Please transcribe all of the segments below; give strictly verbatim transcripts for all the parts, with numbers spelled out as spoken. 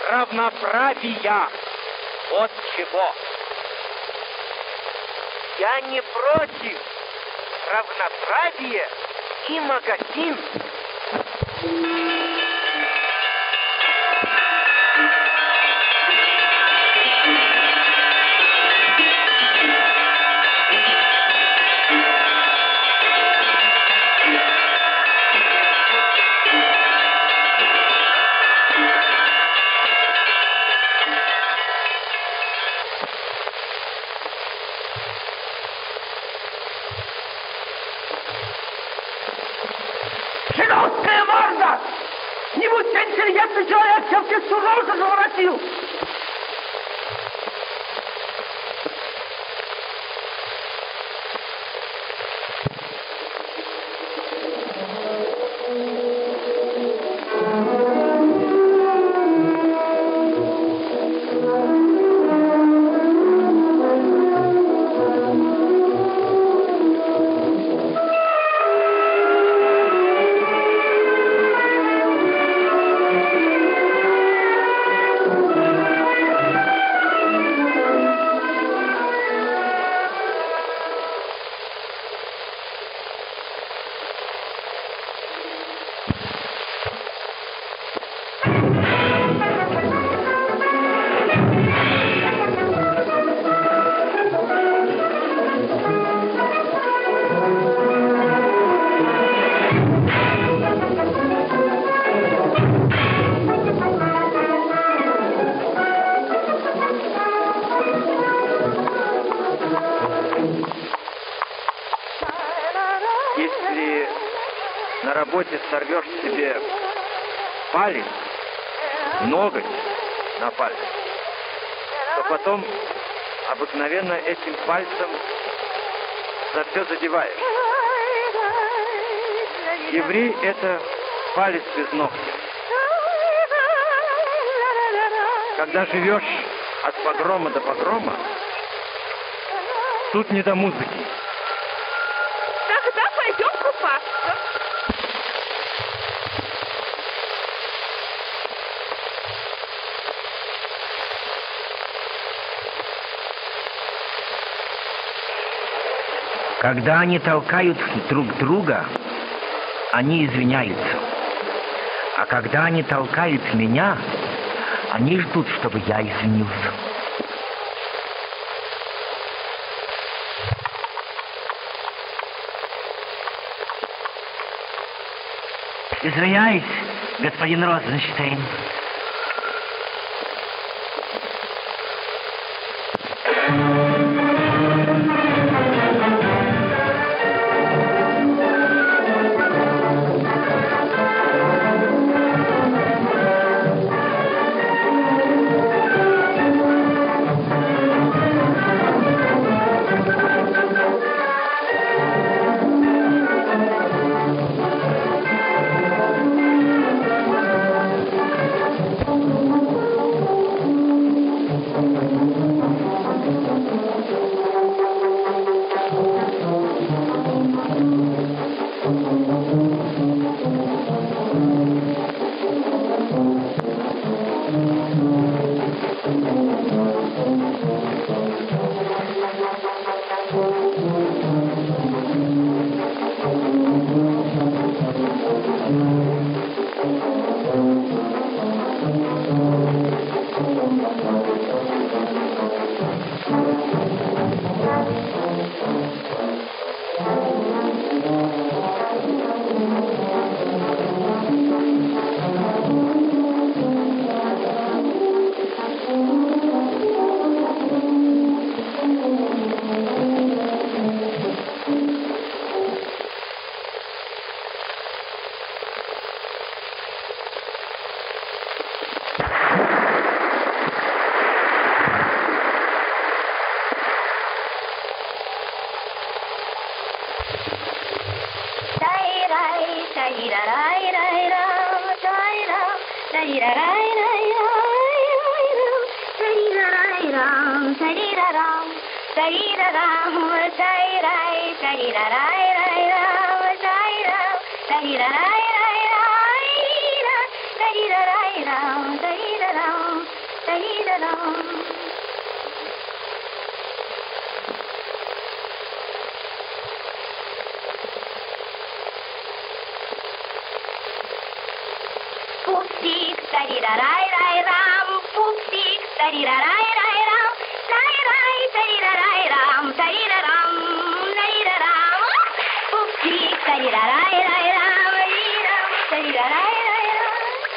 равноправия. Вот чего. Я не против равноправия и магазин. Широкая морда! Не будь интеллигентный человек, всем ты всю рожу заворотил! Сорвешь себе палец, ноготь на палец, то потом обыкновенно этим пальцем за все задеваешь. Еврей — это палец без ногтя. Когда живешь от погрома до погрома, тут не до музыки. Тогда пойдем купаться. Когда они толкают друг друга, они извиняются. А когда они толкают меня, они ждут, чтобы я извинился. Извиняюсь, господин Розенштейн. Пупсик, тарирарай-рай-рам, пупсик, тарирарай-рай-рам, рай-рай, тарирарай-рам, тарирарам, тарирарам. Пупсик, тарирарай-рай-рам, рирам, тарирарай-рай-рам.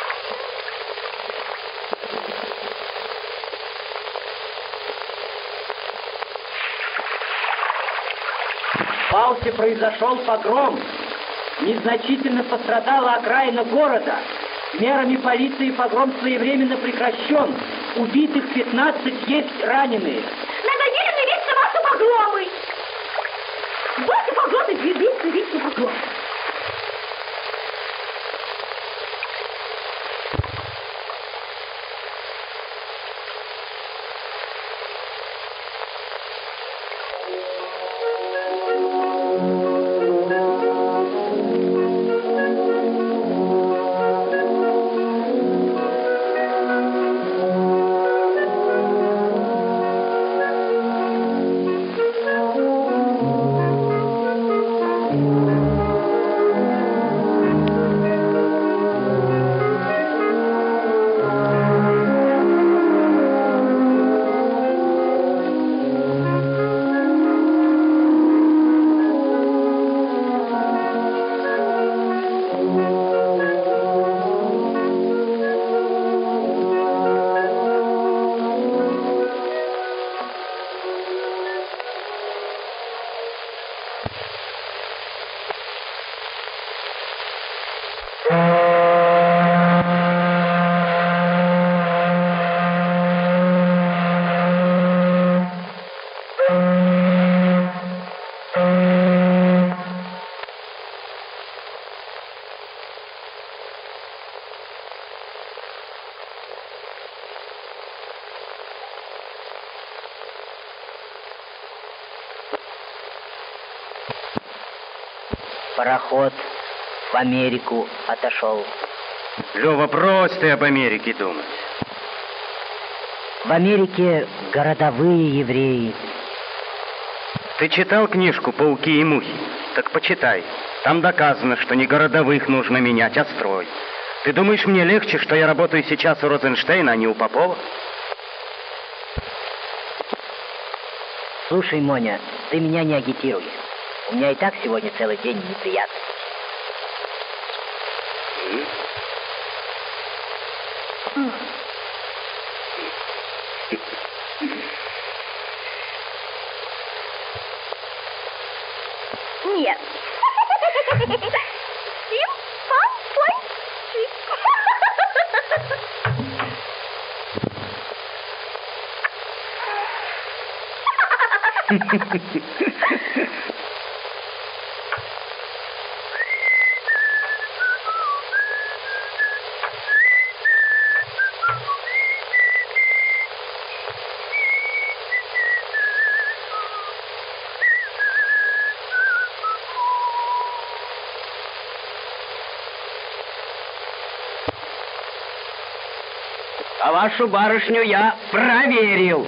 В Палсе произошел погром. Незначительно пострадала окраина города. Мерами полиции погром своевременно прекращен. Убитых пятнадцать, есть раненые. Надоели мне вечно ваши погромы. Ваши погромы, двигаются вечно погромы. Пароход в Америку отошел. Лёва, брось ты об Америке думать. В Америке городовые евреи. Ты читал книжку «Пауки и мухи»? Так почитай. Там доказано, что не городовых нужно менять, а строй. Ты думаешь, мне легче, что я работаю сейчас у Розенштейна, а не у Попова? Слушай, Моня, ты меня не агитируй. У меня и так сегодня целый день неприятный. Нет. Сим, пам, пой, А вашу барышню я проверил.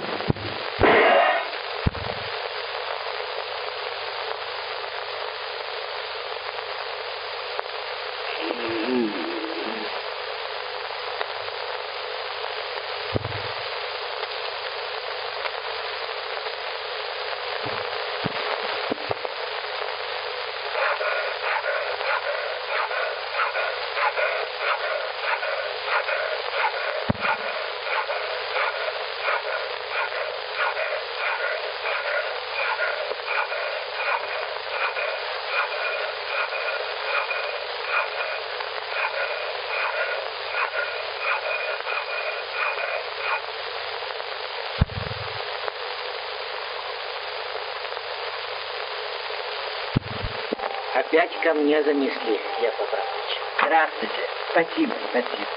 Опять ко мне занесли, Яков Абрамович. Здравствуйте. Спасибо, спасибо.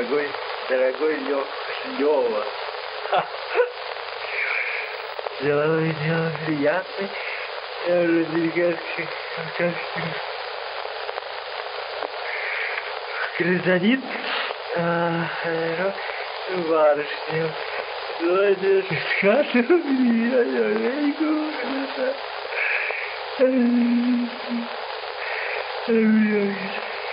дорогой, дорогой Лё, Лёва. Дело, дело приятное. Американский гражданин, барышня. Давайте с хаты меня, я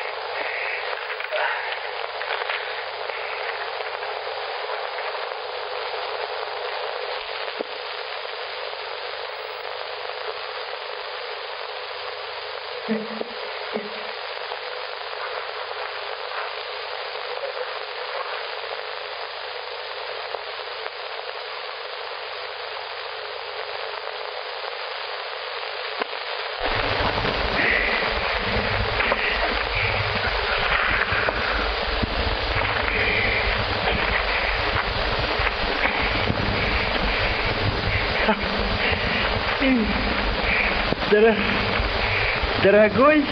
Дор... Дорогой,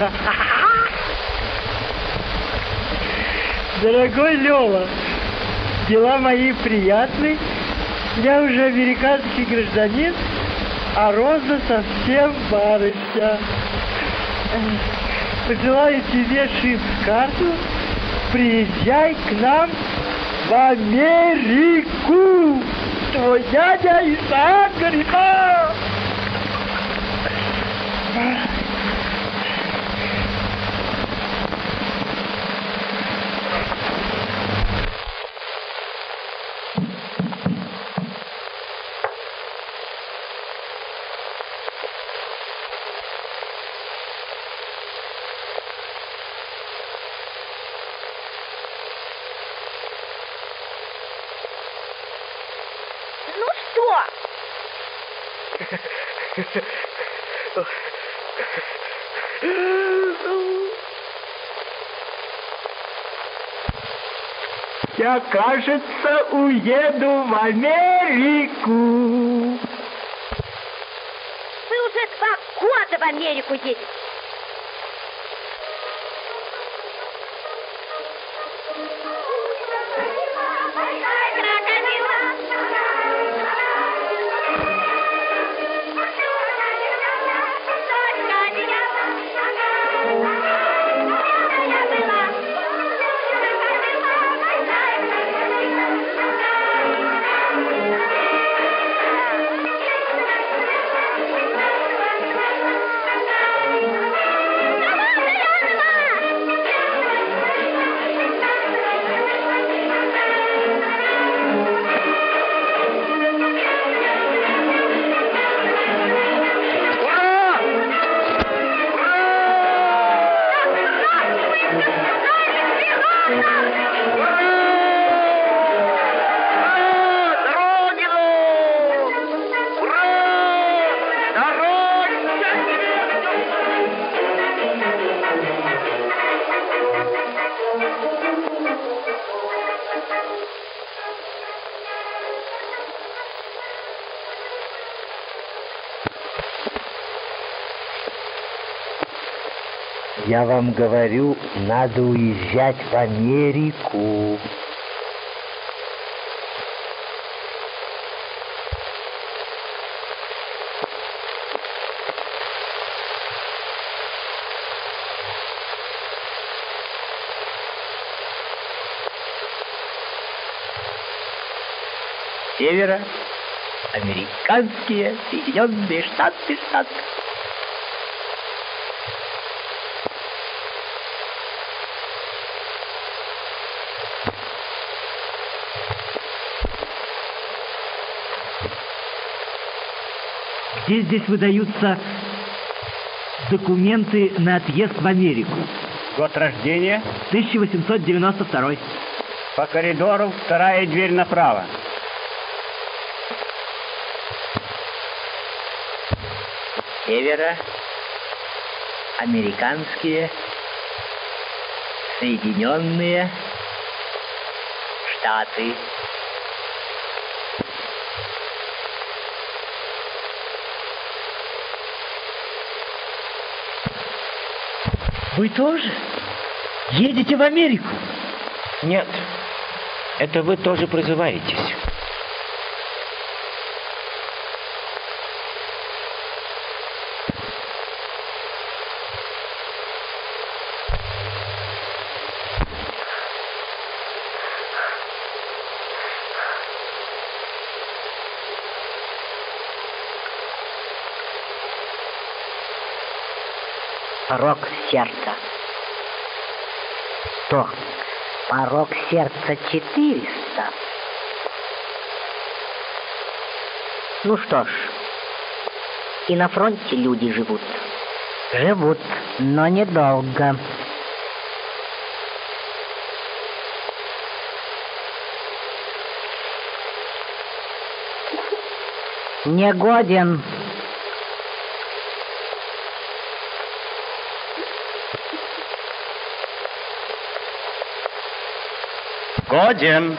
дорогой Лёва, дела мои приятны. Я уже американский гражданин, а Роза совсем барышня. Пожелаю тебе шип-карту, приезжай к нам в Америку. Твой дядя Исаак Гарика. Ну что? Я, кажется, уеду в Америку. Вы уже два года в Америку едете. Я вам говорю, надо уезжать в Америку. Североамериканские Соединенные Штаты, Штаты. Где здесь выдаются документы на отъезд в Америку? Год рождения? тысяча восемьсот девяносто второй. По коридору, вторая дверь направо. Североамериканские Соединенные Штаты. Вы тоже едете в Америку? Нет, это вы тоже призываетесь. Порог сердца. Что? Порог сердца четыреста. Ну что ж, и на фронте люди живут. Живут, но недолго. Негоден. Годен.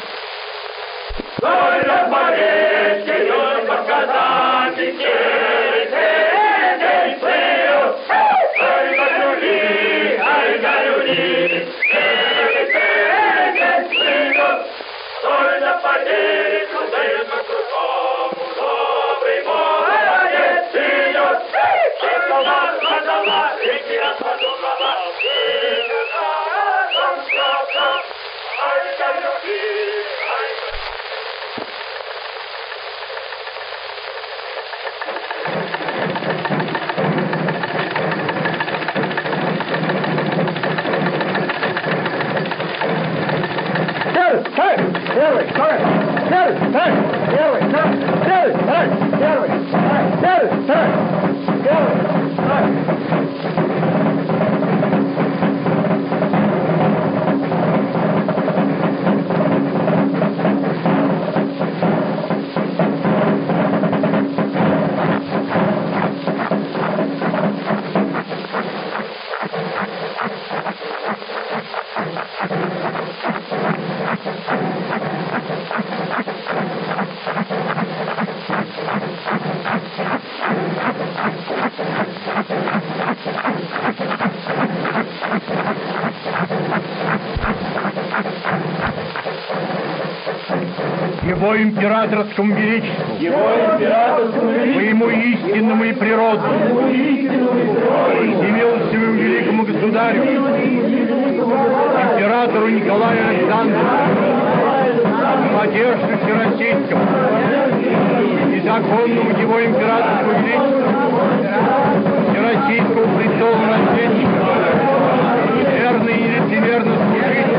Его императорскому величеству, его императорскому величеству, моему истинному и природному, всемилостивому великому государю, императору Николаю Александровичу, владельцу всероссийскому и законному его императорскому величеству, всероссийскому престолу наследника, верно и лицемерно служить.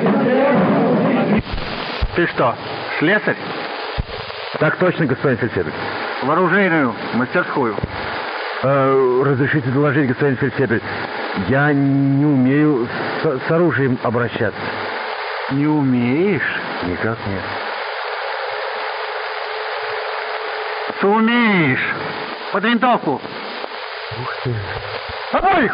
Ты что, слесарь? Так точно, господин фельдфебель. В оружейную мастерскую. Э, разрешите доложить, господин фельдфебель, я не умею с, с оружием обращаться. Не умеешь? Никак нет. Сумеешь. Под винтовку. Ух ты. Обоих!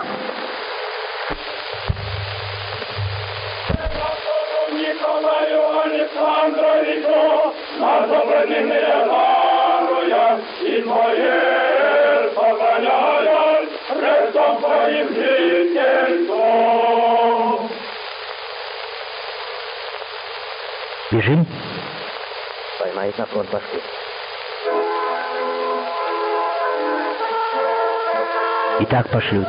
Николаю Александровичу на добродетельные даруя и твое сохраняя рестом твоим жительством. Бежим. Поймает на фронт Москвы. И так пошлют.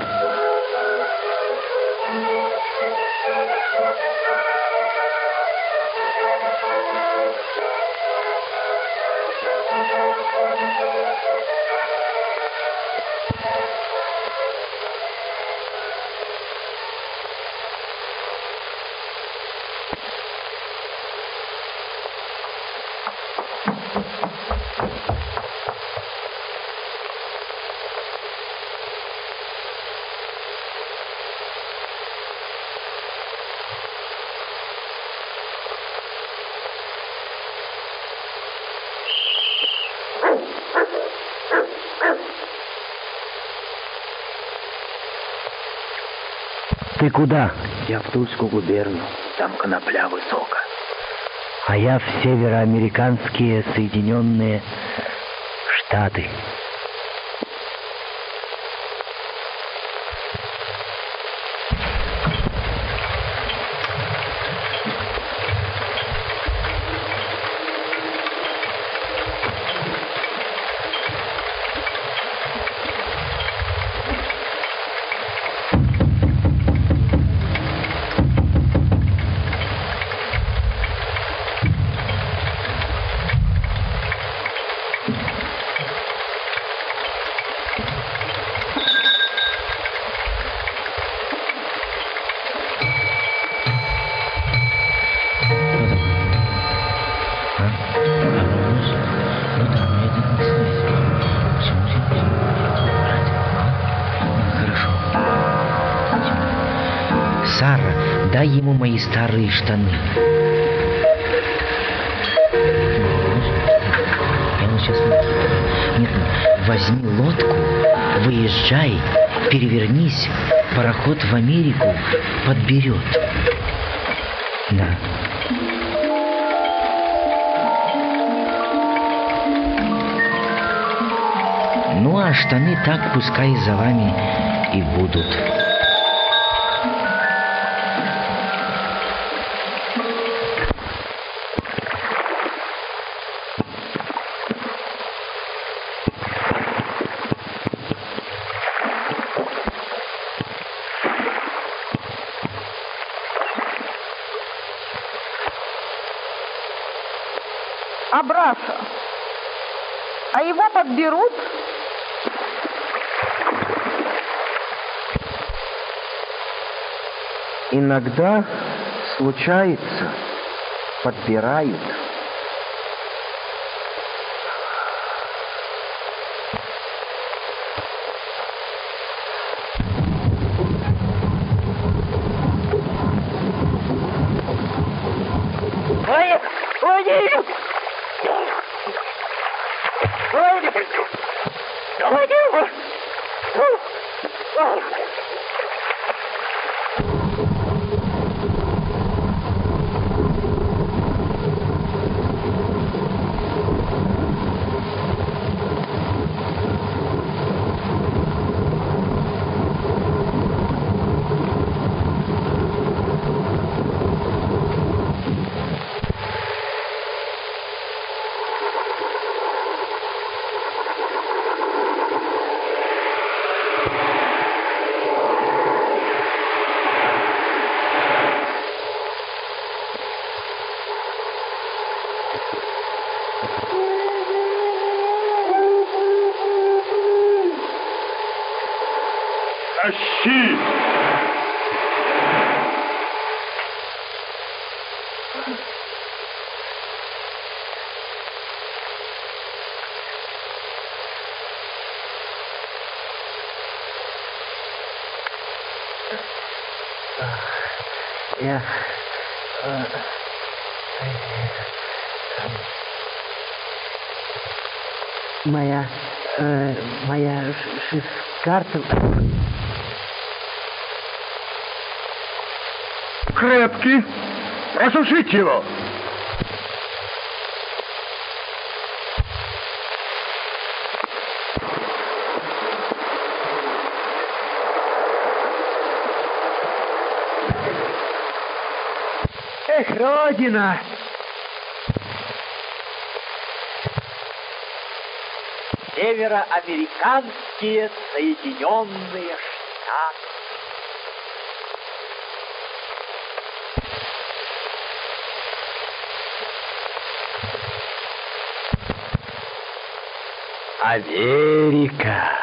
Ты куда? Я в Тульскую губернию. Там конопля высоко. А я в североамериканские Соединенные Штаты. Отдай ему мои старые штаны. Я вот сейчас... Нет, возьми лодку, выезжай, перевернись, пароход в Америку подберет. Да. Ну, а штаны так пускай за вами и будут. Абраша, а его подберут? Иногда случается, подбирают. Владимир! Владимир! Владимир! Владимир! Тащи! Я... э, Моя... э, моя ш- карта... Крепкий. Просушить его. Эх, Родина! Североамериканские Соединенные Штаты. Америка.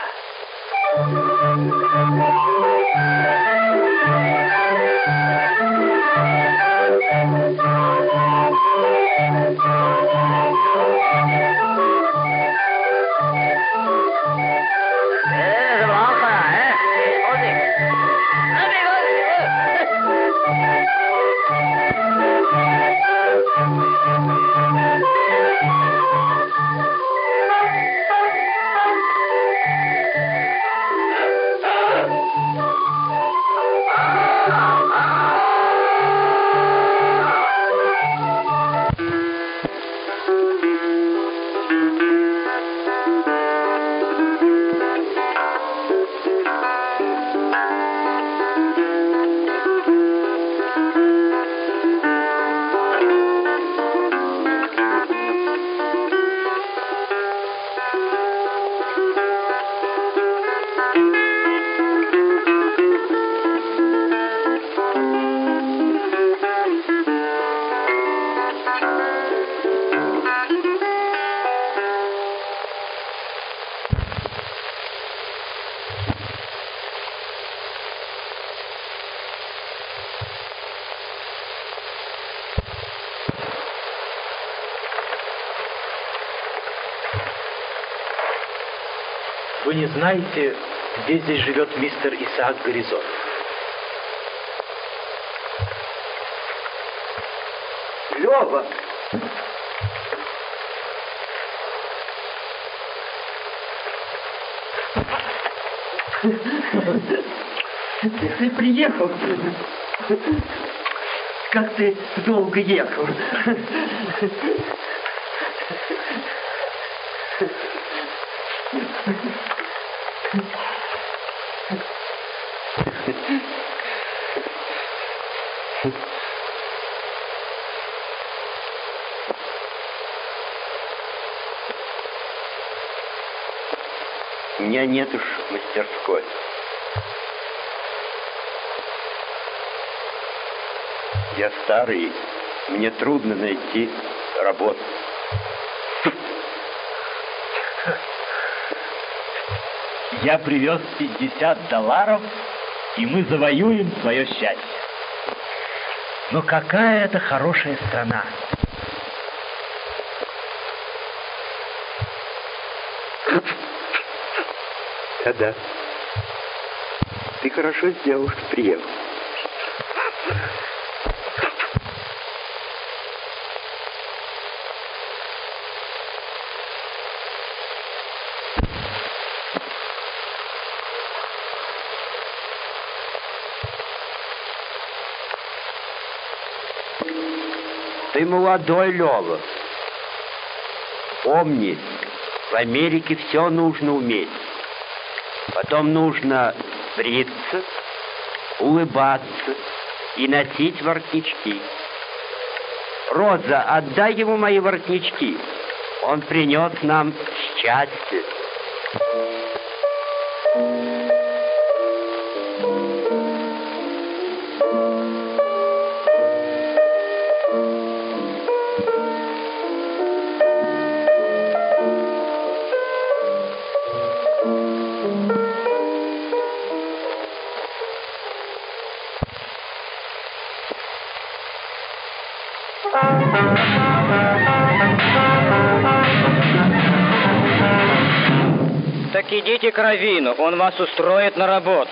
Вы не знаете, где здесь живет мистер Исаак Горизон? Здорово. Ты приехал. Как ты долго ехал. Меня нет уж мастерской. Я старый, мне трудно найти работу. Я привез пятьдесят долларов, и мы завоюем свое счастье. Но какая это хорошая страна. Да-да. Ты хорошо сделал, что приехал. Ты молодой, Лёва. Помни, в Америке все нужно уметь. Потом нужно бриться, улыбаться и носить воротнички. Роза, отдай ему мои воротнички. Он принес нам счастье. Так идите к раввину, он вас устроит на работу.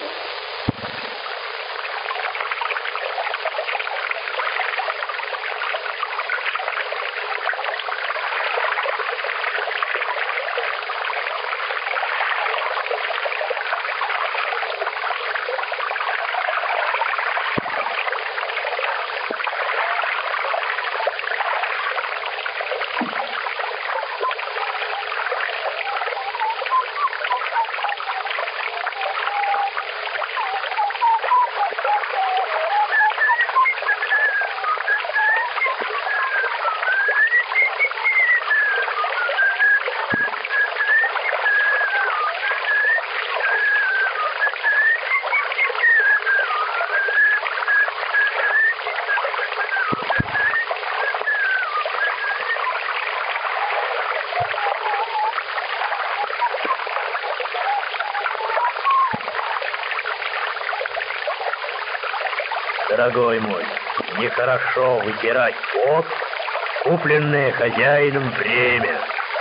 Дорогой мой, нехорошо вытирать пот, купленное хозяином время.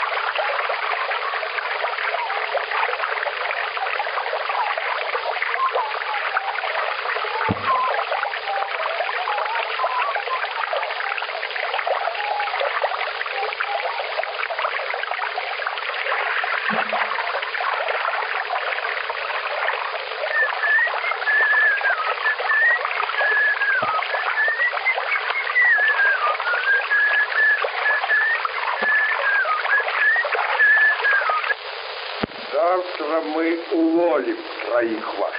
Завтра мы уволим троих ваших.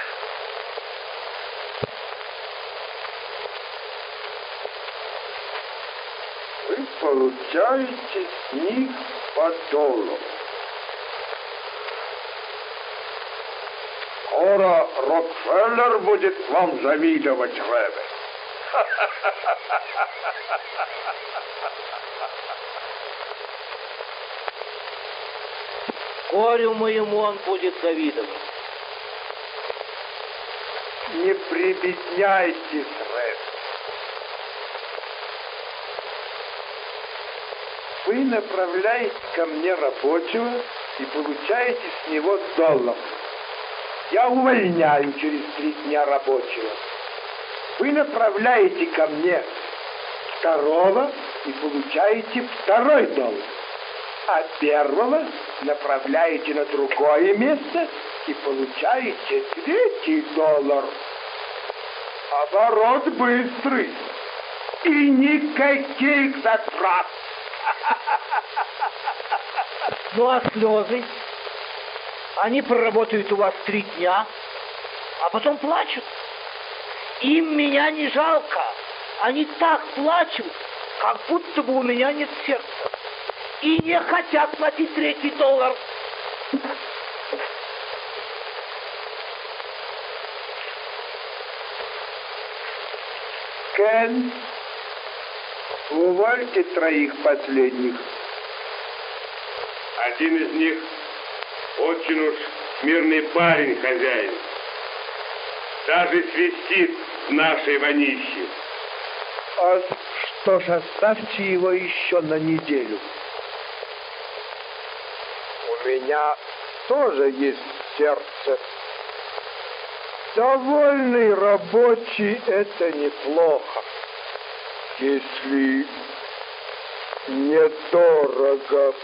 Вы получаете с них по доллару. Скоро Рокфеллер будет вам завидовать, Ребе. Горю моему он будет завидовать. Не прибедняйтесь, Ребе. Вы направляете ко мне рабочего и получаете с него доллар. Я увольняю через три дня рабочего. Вы направляете ко мне второго и получаете второй доллар. А первого направляете на другое место и получаете третий доллар. Оборот быстрый и никаких затрат. Ну а слезы? Они проработают у вас три дня, а потом плачут. Им меня не жалко. Они так плачут, как будто бы у меня нет сердца. И не хотят платить третий доллар. Кен, увольте троих последних. Один из них очень уж смирный парень, хозяин. Даже свистит в нашей вонище. А что ж, оставьте его еще на неделю. У меня тоже есть сердце. Довольный рабочий — это неплохо, если недорого.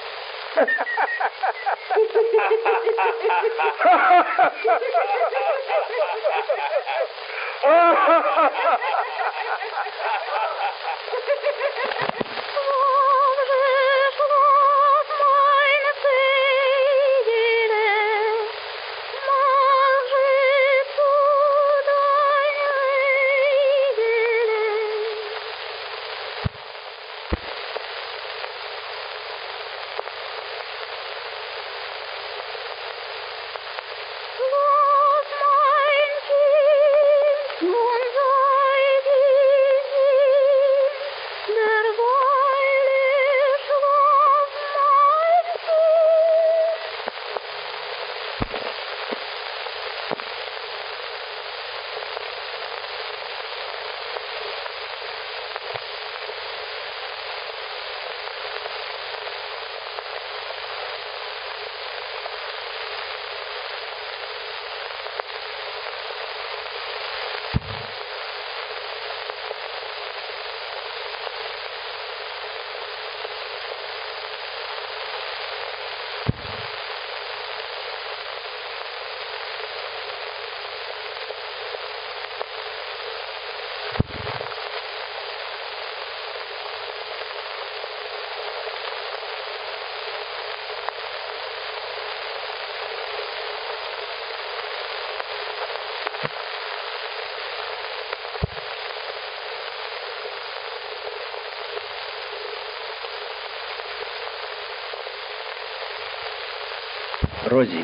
Рози,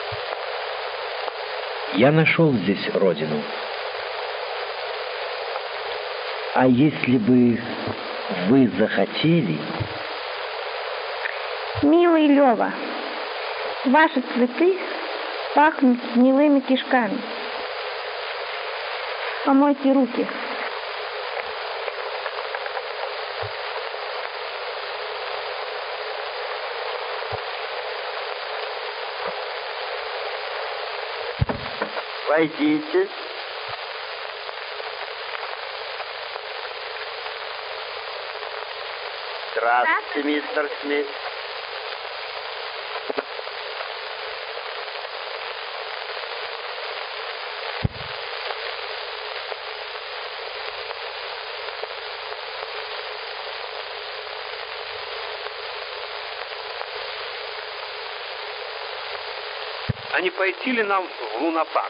я нашел здесь родину. А если бы вы захотели... Милый Лёва, ваши цветы пахнут гнилыми кишками. Помойте руки. Войдите. Здравствуйте, мистер Смит. А не пойти ли нам в лунопарк?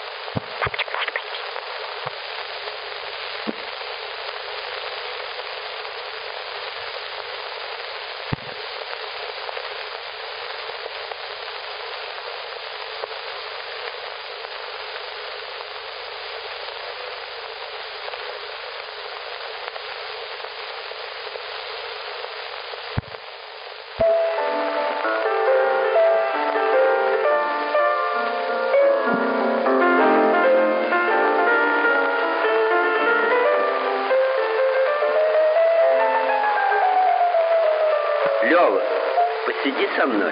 Лёва, посиди со мной.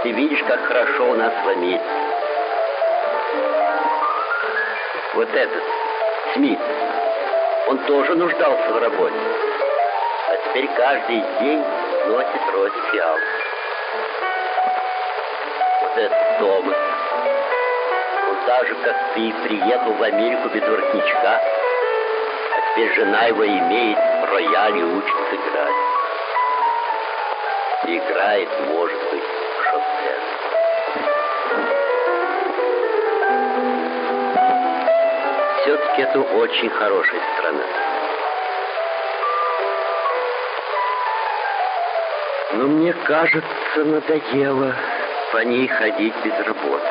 Ты видишь, как хорошо у нас в Америке. Вот этот, Смит, он тоже нуждался в работе. А теперь каждый день носит розе фиалок. Вот этот Томас, он так же, как ты, приехал в Америку без воротничка, а теперь жена его имеет рояль и учится играть. И играет, может быть, Шопен. Все-таки это очень хорошая страна. Но мне кажется, надоело по ней ходить без работы.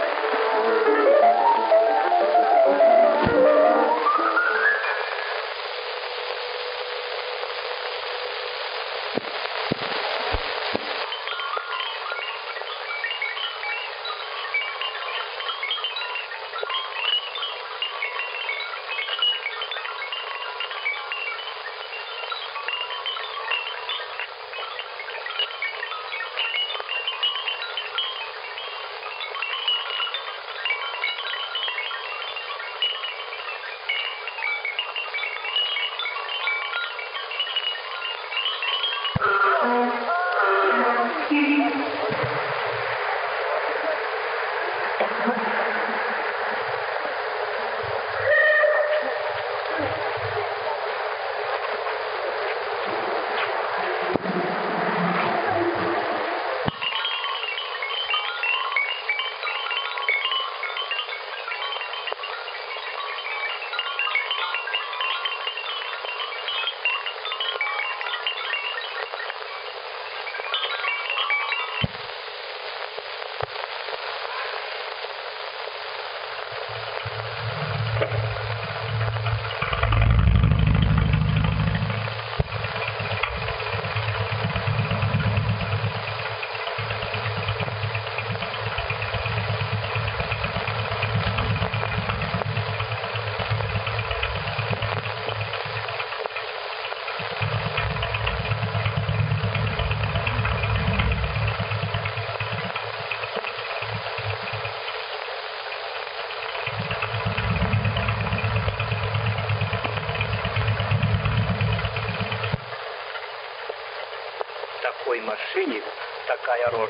Машине такая рожа.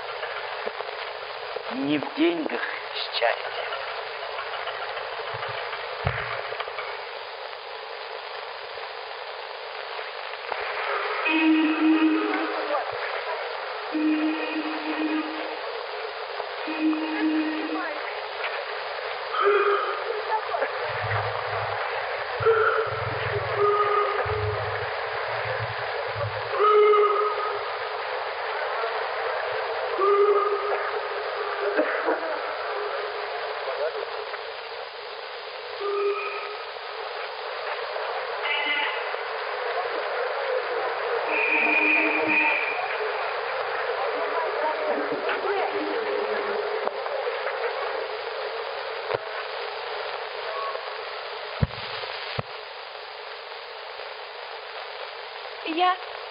Не в деньгах счастье. Я...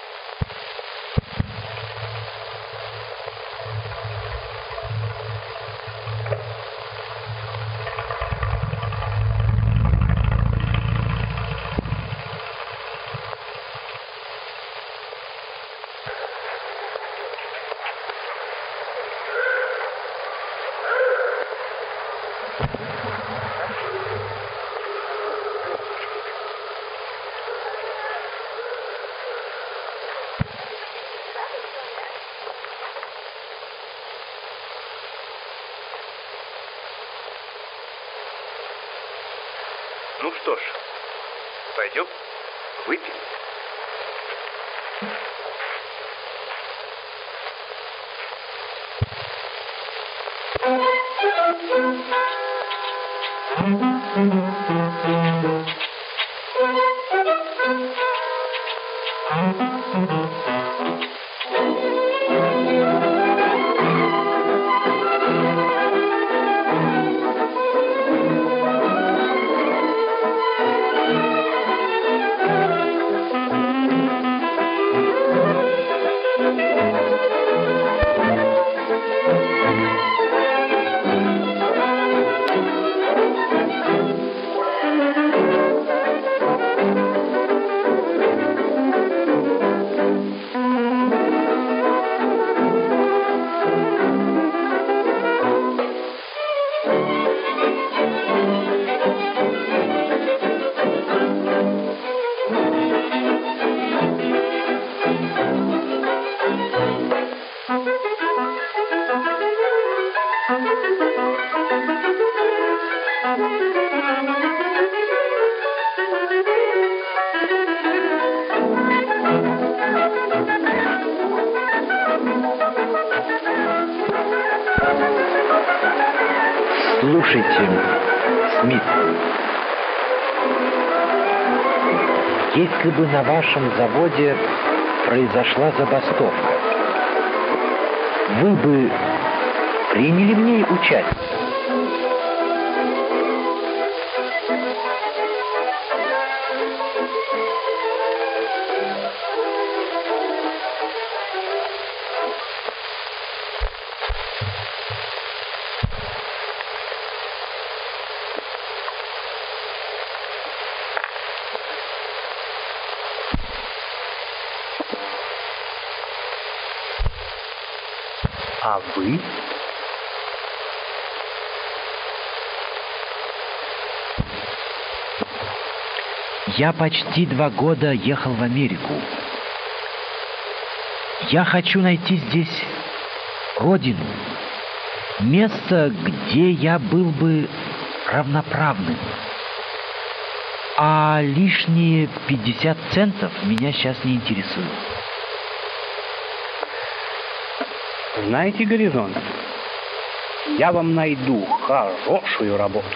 Ну что ж, пойдем выпьем. Thank you. Слушайте, Смит, если бы на вашем заводе произошла забастовка, вы бы приняли в ней участие? А вы? Я почти два года ехал в Америку. Я хочу найти здесь родину, место, где я был бы равноправным. А лишние пятьдесят центов меня сейчас не интересуют. Знаете, Горизонт, я вам найду хорошую работу.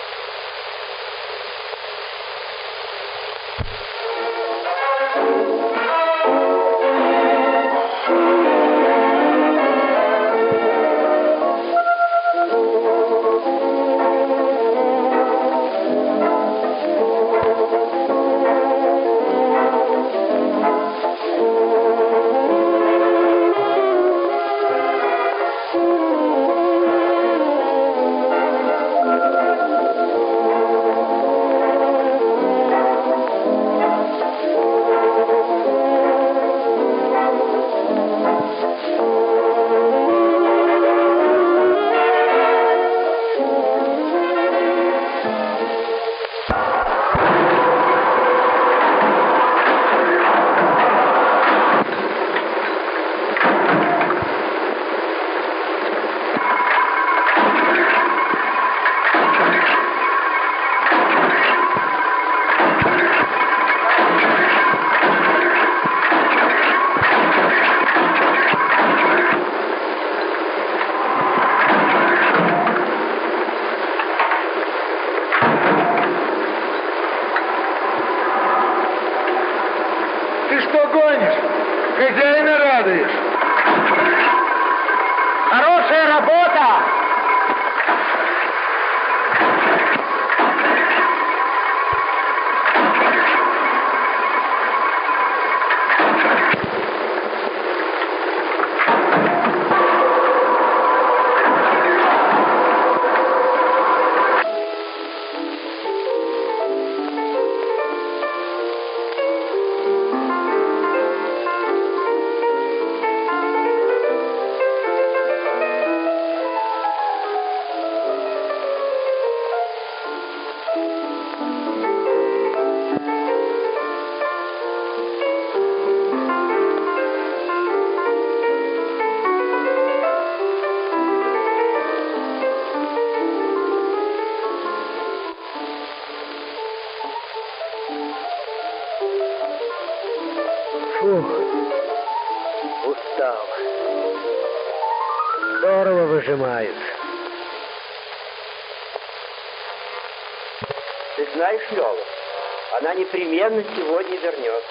Хозяина радуешь. Хорошая работа! Фух, устал. Здорово выжимают. Ты знаешь, Лёва, она непременно сегодня вернется.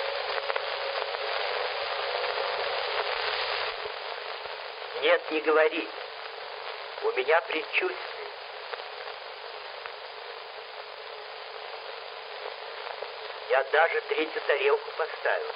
Нет, не говори. У меня предчувствие. Я даже третью тарелку поставил.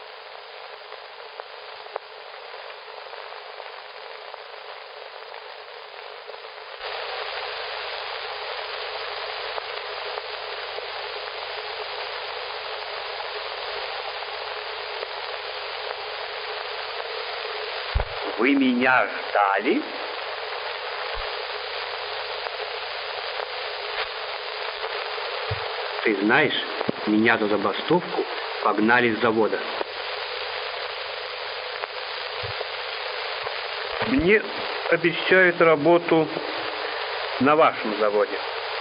Вы меня ждали? Ты знаешь, меня за забастовку погнали с завода. Мне обещают работу на вашем заводе.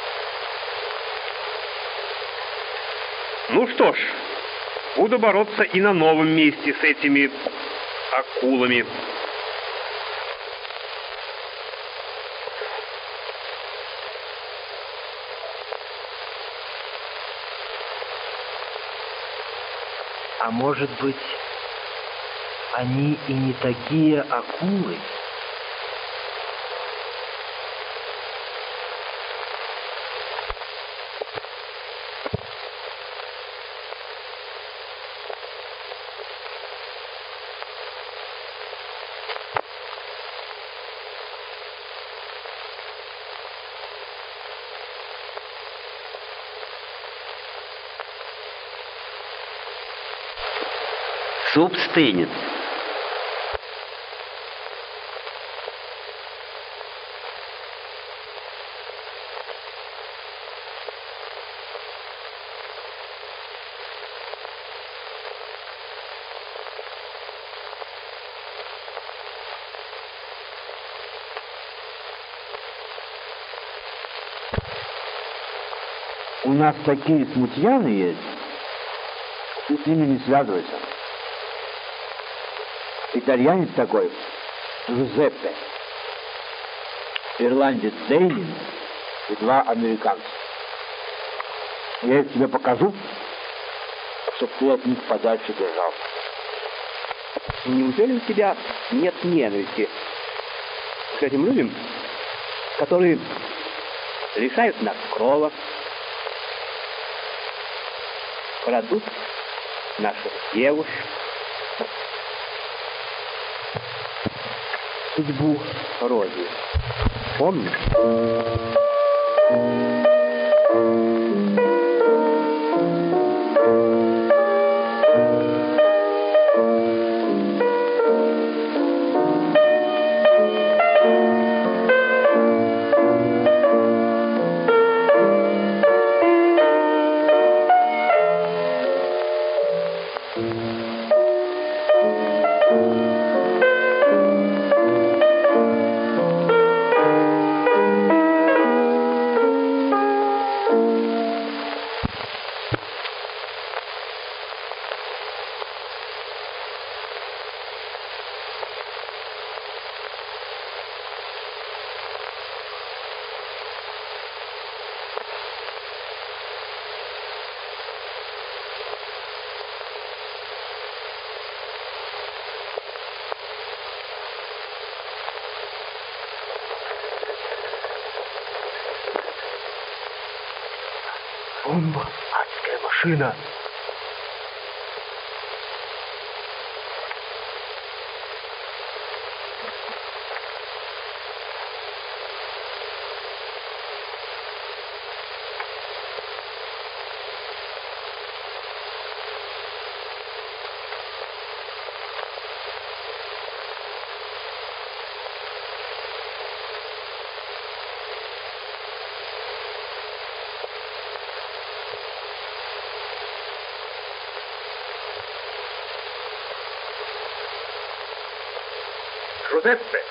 Ну что ж, буду бороться и на новом месте с этими акулами. А может быть, они и не такие акулы? Суп стынет. У нас такие смутьяны есть, ты с ними не связывайся. Итальянец такой, Жузеппе, ирландец Дейнин и два американца. Я их тебе покажу, чтобы ты от них подальше держался. Неужели у тебя нет ненависти к этим людям, которые лишают нас крова, крадут наших девушек, судьбу Рози? Помнишь? Бомба, адская машина. Жузеппе,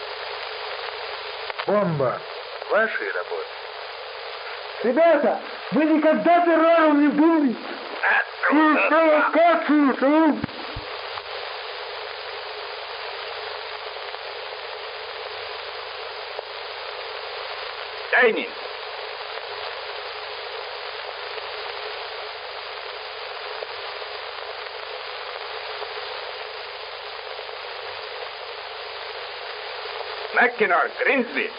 бомба вашей работы. Ребята, вы никогда террором не были? Провокацию! Дейнин! Маккинор, Гринсби!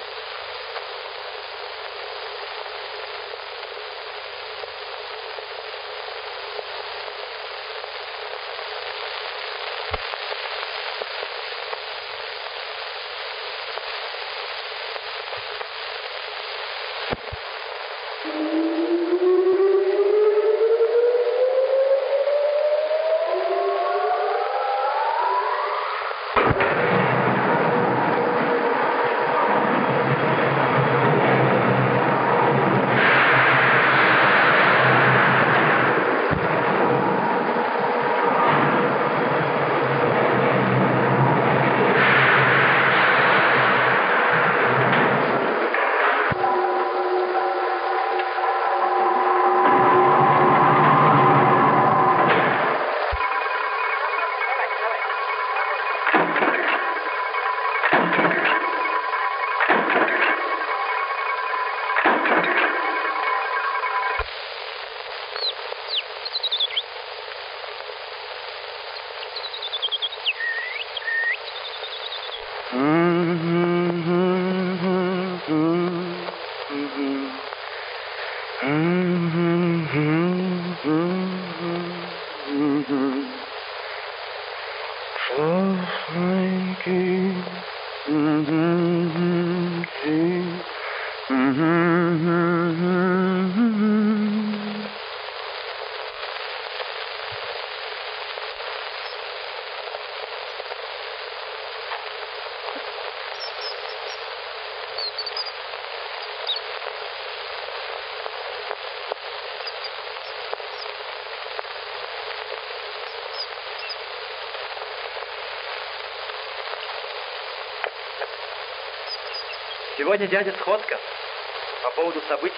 Сегодня дядя сходка по поводу событий.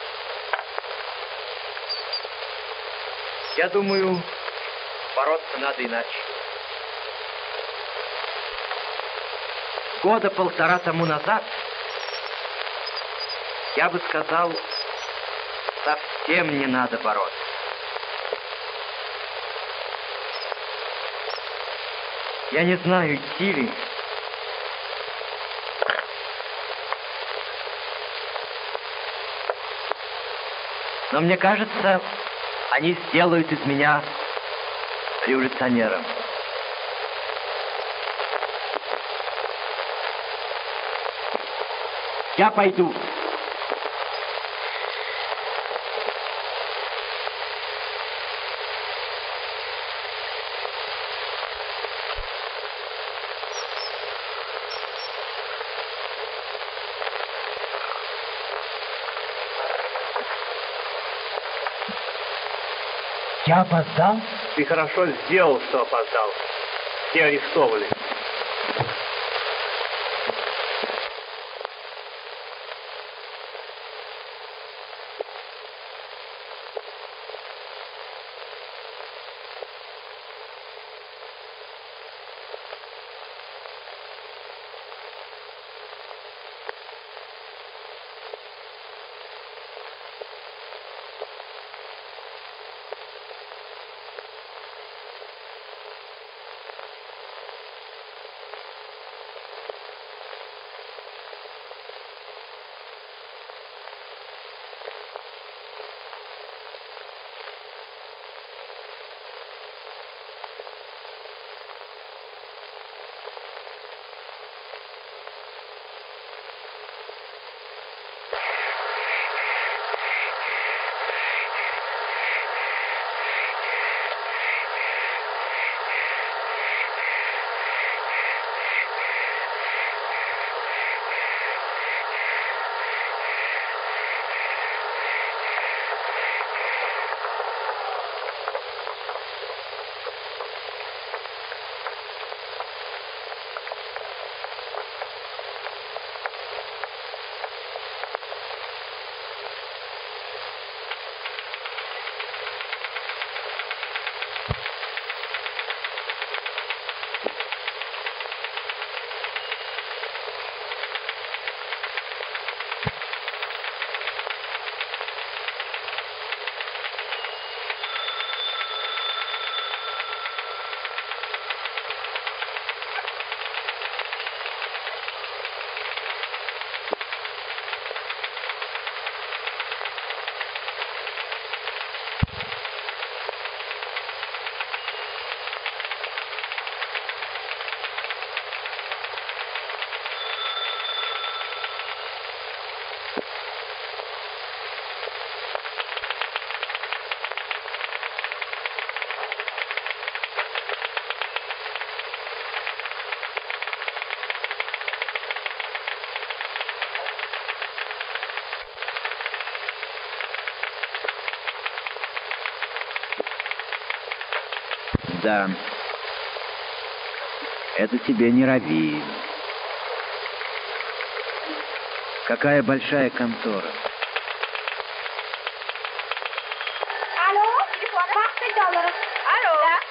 Я думаю, бороться надо иначе. Года полтора тому назад, я бы сказал, совсем не надо бороться. Я не знаю, идти ли. Но мне кажется, они сделают из меня революционером. Я пойду. Я опоздал? Ты хорошо сделал, что опоздал. Все арестованы. Да, это тебе не Равин. Какая большая контора. Алло, телефон двадцать долларов. Алло. Да.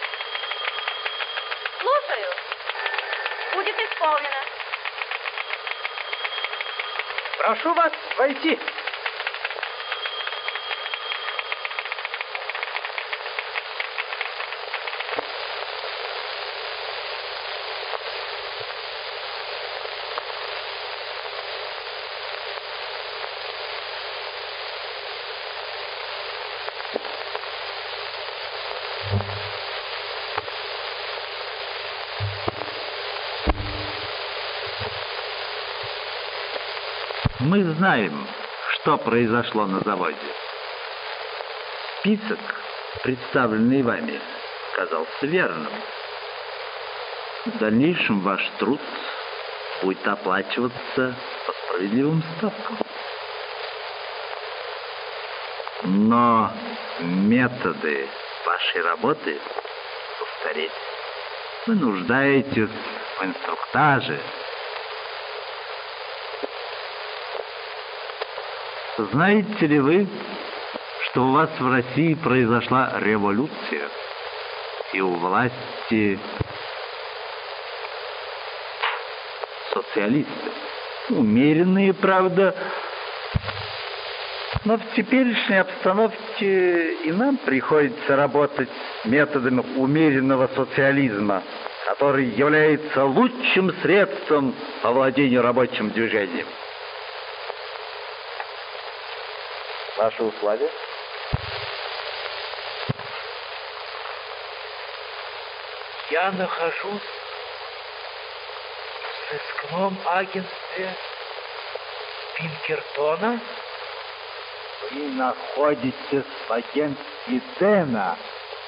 Слушаю. Будет исполнено. Прошу вас войти. Мы знаем, что произошло на заводе. Список, представленный вами, казался верным. В дальнейшем ваш труд будет оплачиваться по справедливым ставкам. Но методы вашей работы устарели. Вы нуждаетесь в инструктаже. Знаете ли вы, что у вас в России произошла революция, и у власти социалисты? Умеренные, правда, но в теперешней обстановке и нам приходится работать методами умеренного социализма, который является лучшим средством по владению рабочим движением. Ваши условия? Я нахожусь в сыскном агентстве Пинкертона. Вы находитесь в агентстве Дэна.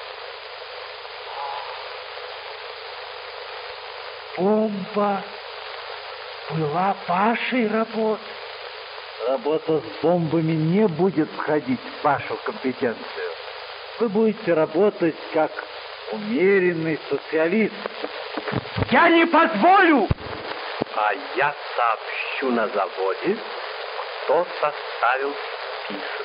Бомба была вашей работой. Работа с бомбами не будет входить в вашу компетенцию. Вы будете работать как умеренный социалист. Я не позволю! А я сообщу на заводе, кто составил список.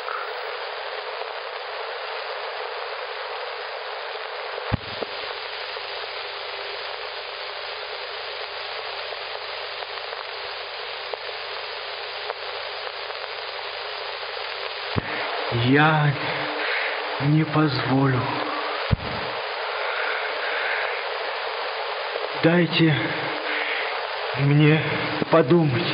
Я не позволю. Дайте мне подумать.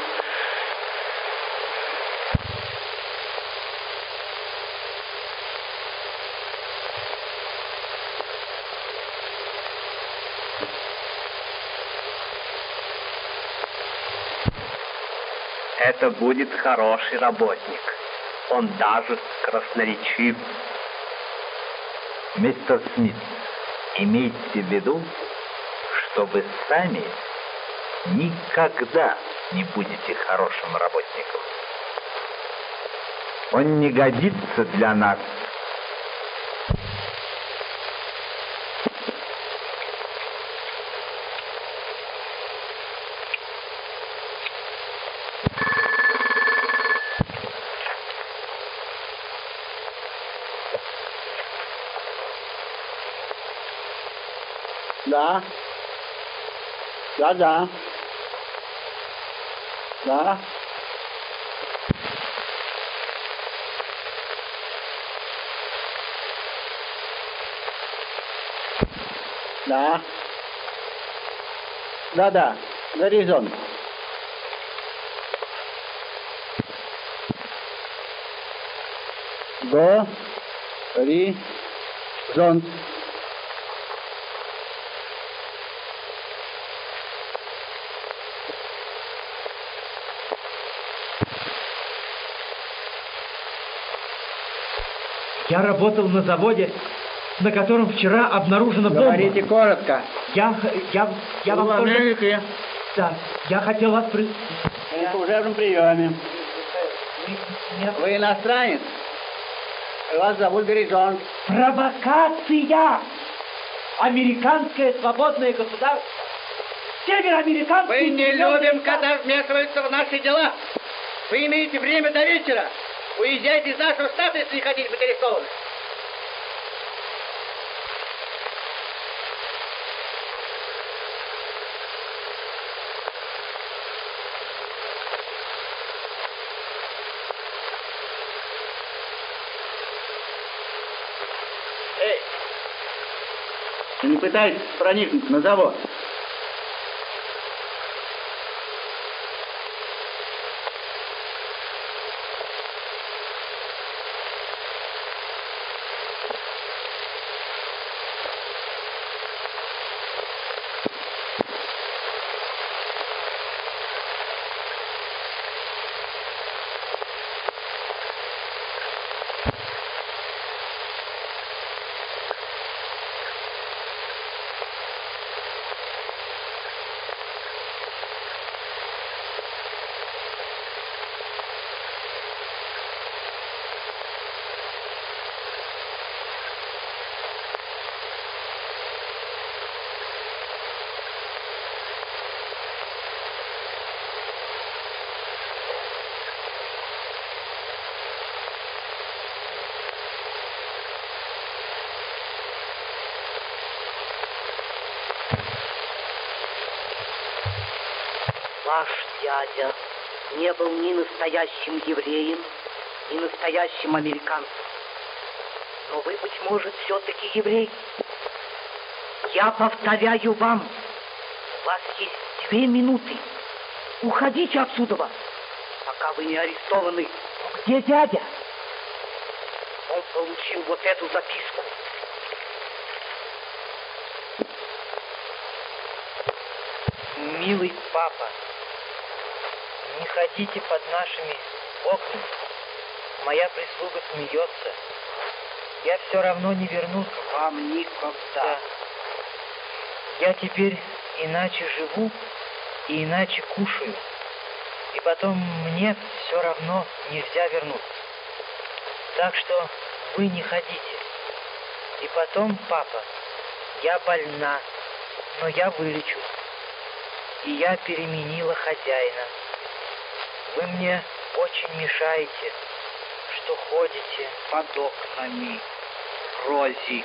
Это будет хороший работник. Он даже красноречив. Мистер Смит, имейте в виду, что вы сами никогда не будете хорошим работником. Он не годится для нас. Да. Да, да. Да. Да. Да, да. Горизонт. Горизонт. Я работал на заводе, на котором вчера обнаружена бомба. Говорите коротко. Я, я, я вам в тоже... Америке. Да, я хотел вас... При... На служебном приеме. Вы иностранец? Вас зовут Горизонт. Провокация! Американское свободное государство. Североамериканское... Мы не любим, когда вмешиваются в наши дела. Вы имеете время до вечера. Уезжайте из нашего штата, если не хотите быть арестованы. Эй! Ты не пытайся проникнуть на завод. Ваш дядя не был ни настоящим евреем, ни настоящим американцем. Но вы, быть может, все-таки еврей. Я повторяю вам, у вас есть две минуты. Уходите отсюда, пока вы не арестованы. Где дядя? Он получил вот эту записку. Милый папа, не ходите под нашими окнами. Моя прислуга смеется. Я все равно не вернусь к вам никогда. Да. Я теперь иначе живу и иначе кушаю. И потом мне все равно нельзя вернуться. Так что вы не ходите. И потом, папа, я больна, но я вылечусь. И я переменила хозяина. Вы мне очень мешаете, что ходите под окнами, Рози.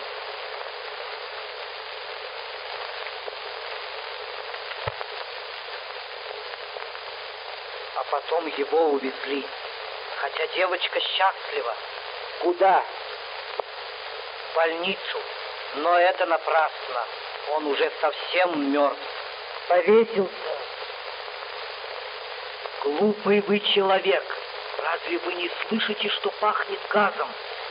А потом его увезли, хотя девочка счастлива. Куда? В больницу. Но это напрасно. Он уже совсем мертв. Повесился. Глупый вы человек. Разве вы не слышите, что пахнет газом?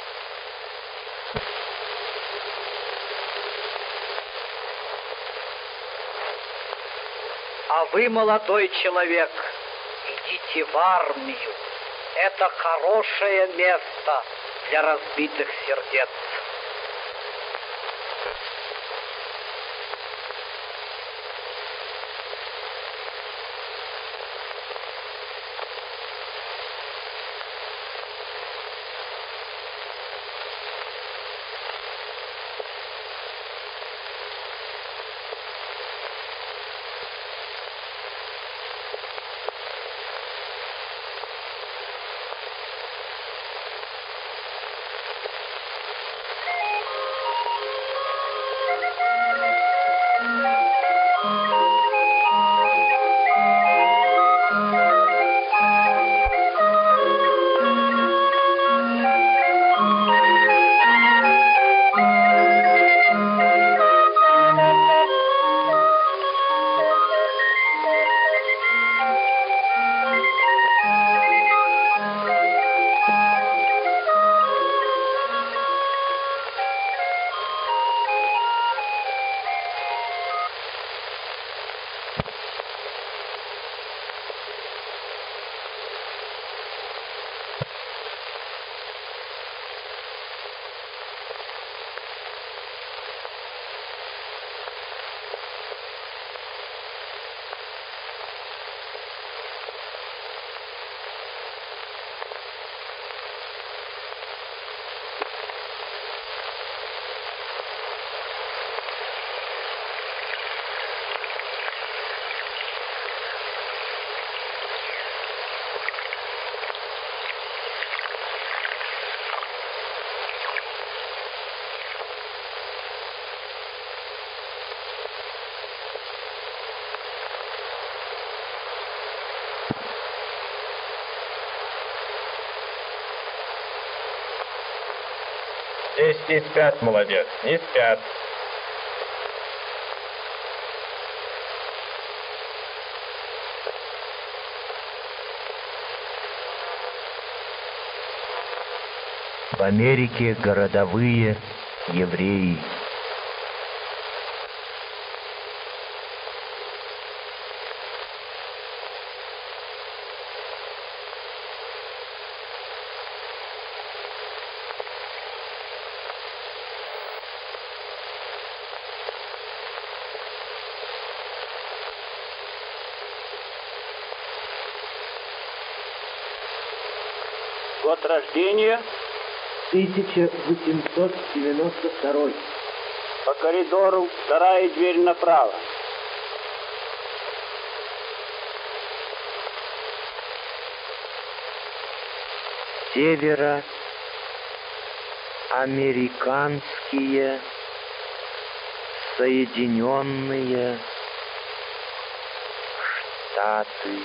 А вы, молодой человек, идите в армию. Это хорошее место для разбитых сердец. Здесь не спят, молодец, не спят. В Америке городовые евреи. Год рождения? тысяча восемьсот девяносто второй. По коридору, вторая дверь направо. Североамериканские Соединенные Штаты.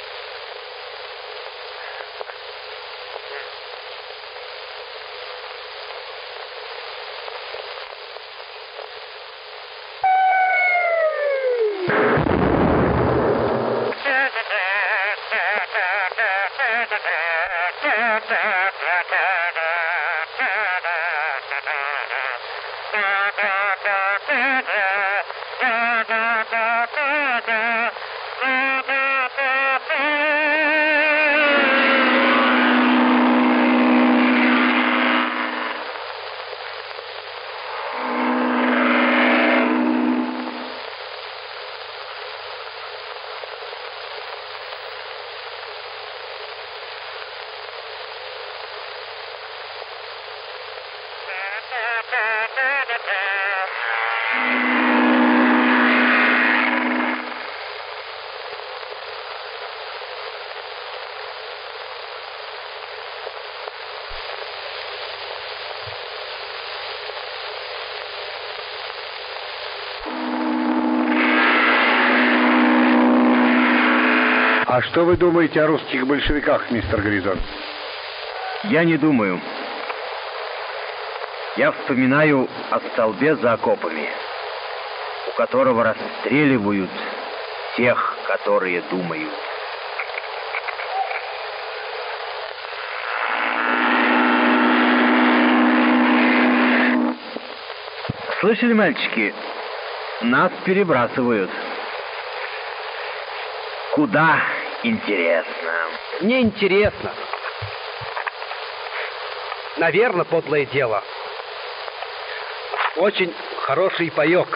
А что вы думаете о русских большевиках, мистер Гризон? Я не думаю. Я вспоминаю о столбе за окопами, у которого расстреливают тех, которые думают. Слышали, мальчики? Нас перебрасывают. Куда? Интересно. Мне интересно. Наверное, подлое дело. Очень хороший паёк.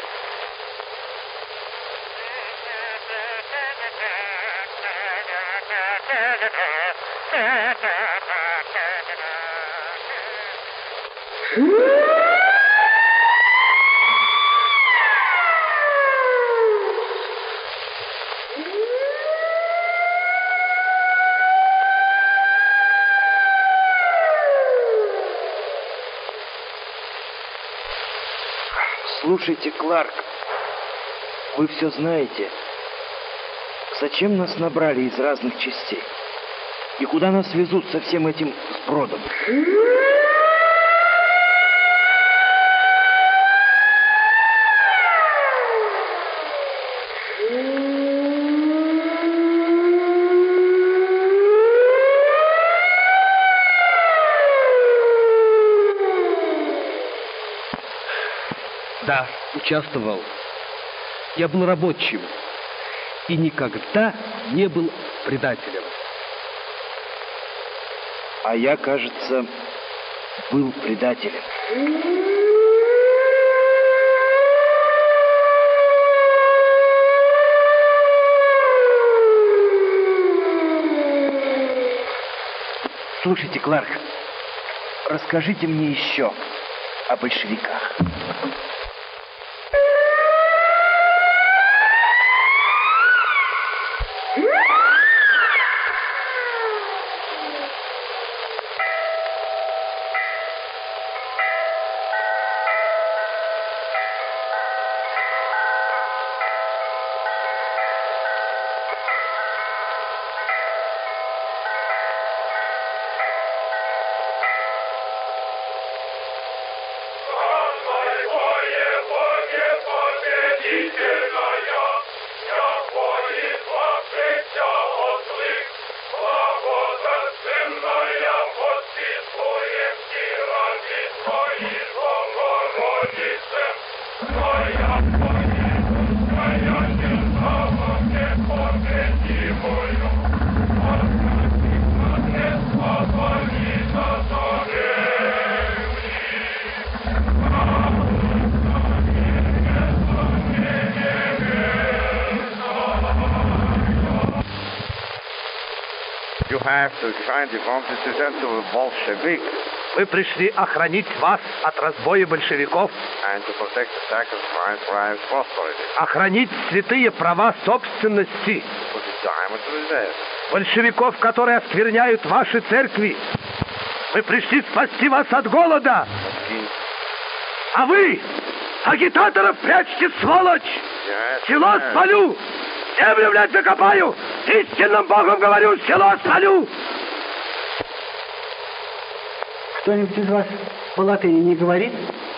Слушайте, Кларк, вы все знаете. Зачем нас набрали из разных частей? И куда нас везут со всем этим сбродом? Да, участвовал. Я был рабочим и никогда не был предателем. А я, кажется, был предателем. Слушайте, Кларк, расскажите мне еще о большевиках. Мы пришли охранить вас от разбоя большевиков, охранить святые права собственности, большевиков, которые оскверняют ваши церкви. Мы пришли спасти вас от голода. А вы, агитаторов, прячьте, сволочь! Село спалю! Землю, блядь, закопаю! Истинным Богом говорю, село спалю! Кто-нибудь из вас по латыни не говорит?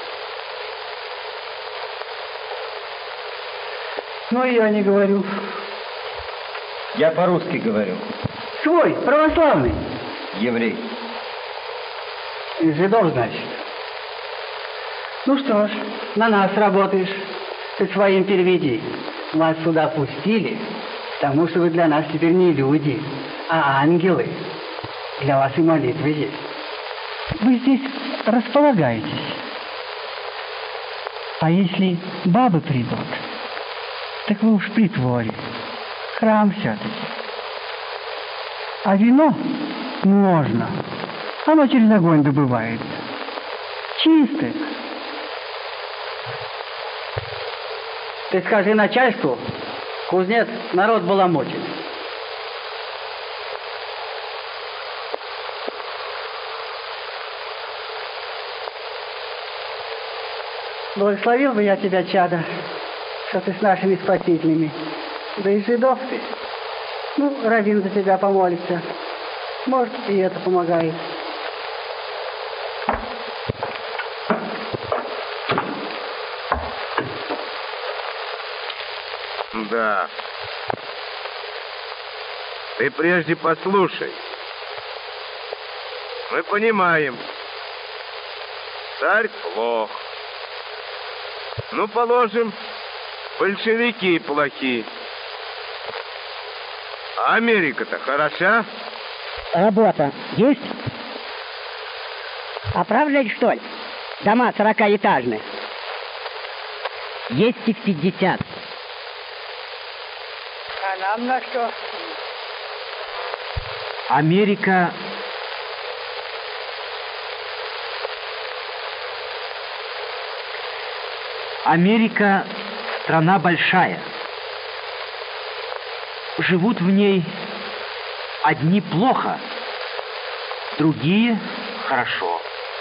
Ну, и я не говорю. Я по-русски говорю. Свой, православный. Еврей. Из жидов, значит. Ну что ж, на нас работаешь. Ты своим переведи. Вас сюда пустили, потому что вы для нас теперь не люди, а ангелы. Для вас и молитвы есть. Вы здесь располагаетесь. А если бабы придут, так вы уж притворе. Храм все-таки. А вино можно. Оно через огонь добывается. Чистое. Ты скажи начальству, кузнец народ баламутит. Благословил бы я тебя, чадо, что ты с нашими спасителями. Да и жидов ты. Ну, раввин за тебя помолится. Может, и это помогает. Да. Ты прежде послушай. Мы понимаем. Царь плох. Ну, положим, большевики плохи. А Америка-то хороша? Работа есть? Оправдать, что ли? Дома сорокаэтажные. Есть их пятьдесят. А нам на что? Америка... Америка — страна большая. Живут в ней одни плохо, другие хорошо.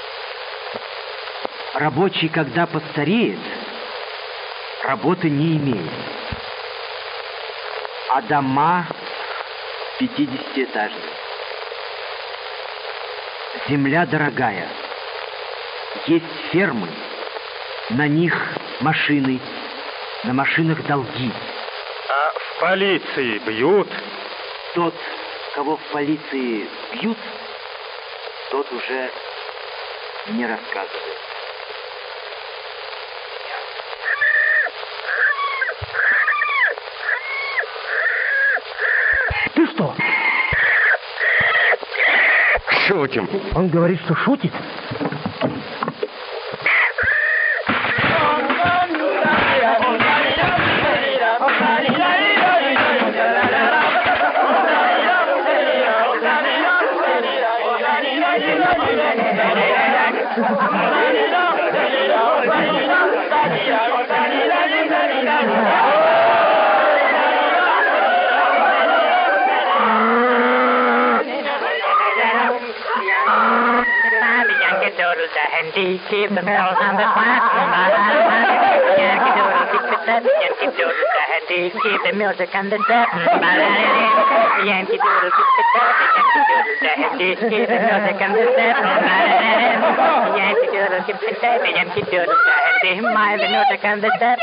Рабочий, когда постареет, работы не имеет. А дома пятидесятиэтажные. Земля дорогая. Есть фермы, на них машины, на машинах долги. А в полиции бьют? Тот, кого в полиции бьют, тот уже не рассказывает. Ты что? Шутим. Он говорит, что шутит? Keep the bells on the clock. Yankee Doodle, keep the step. Yankee Doodle, the handy. Keep the music on the step. Yankee Doodle, keep the step. Yankee Doodle, the handy. Keep the music on the step. Yankee Doodle, keep the step. Yankee Doodle, the handy. My the music on the step.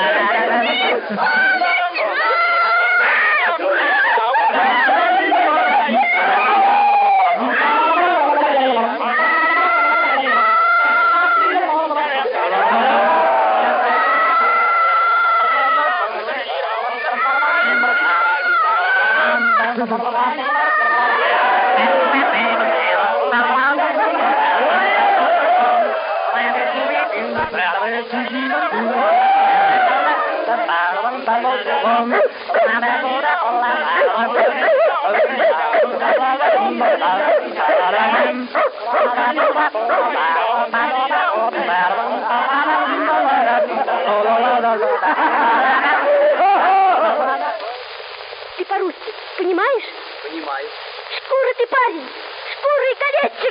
Ты по-русски понимаешь? Понимаю. Шкура ты, парень! Шкура и колечек!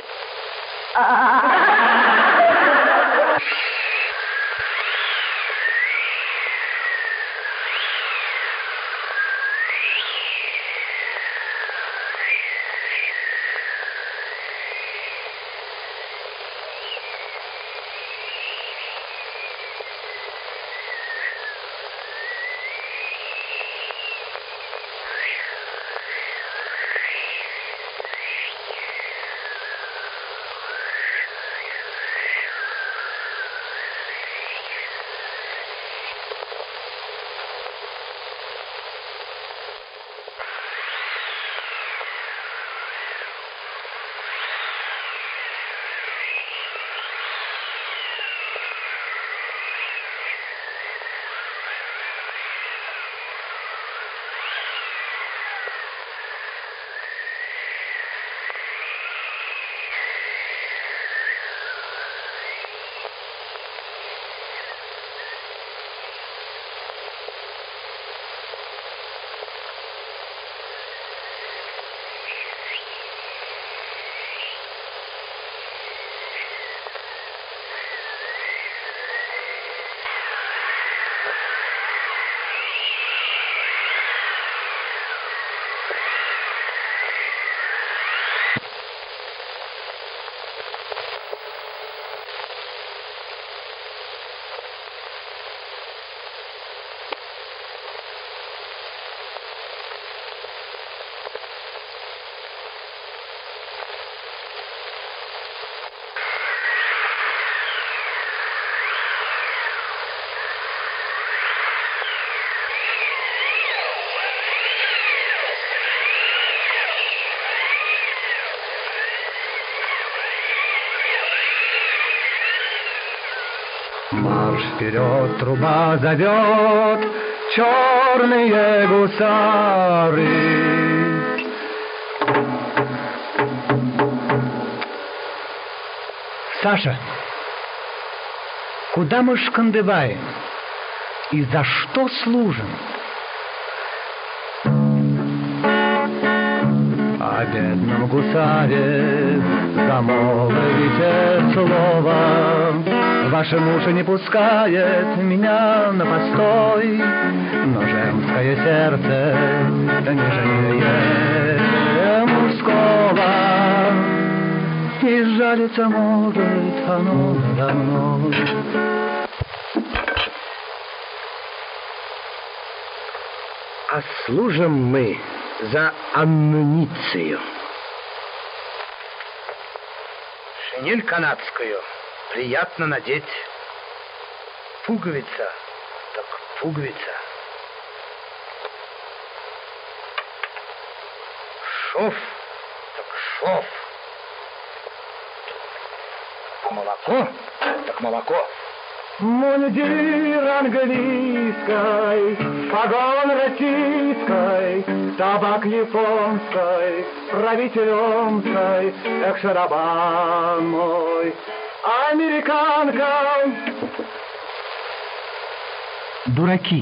Марш вперед, труба зовет, черные гусары. Саша, куда мы шкандыбаем? И за что служим? О бедном гусаре замолвите слово. Ваши уши не пускает меня на постой, но женское сердце нежнее мужского, и жалиться может оно надо мной. А служим мы за амуницию. Шинель канадскую приятно надеть. Пуговица, так пуговица. Шов, так шов. Молоко, так молоко. Мундир английской, погон российской, табак японской, правитель омской, эх, шарабан мой, американка. Дураки.